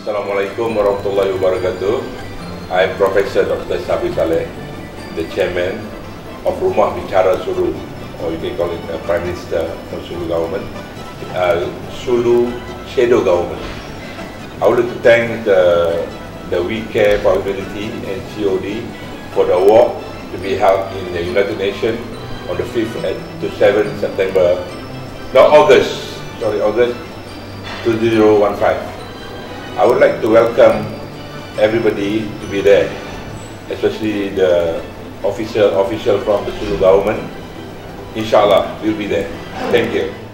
Assalamualaikum warahmatullahi wabarakatuh. I am Professor Dr. Sabri Saleh, the Chairman of Rumah Bicara Sulu, or you can call it Prime Minister of Sulu Government, Sulu Shadow Government. I would like to thank the We Care for Humanity and COD for the award to be held in the United Nations on the 5th to 7th September, August 2015. I would like to welcome everybody to be there, especially the official from the Sulu government. Inshallah, we'll be there. Thank you.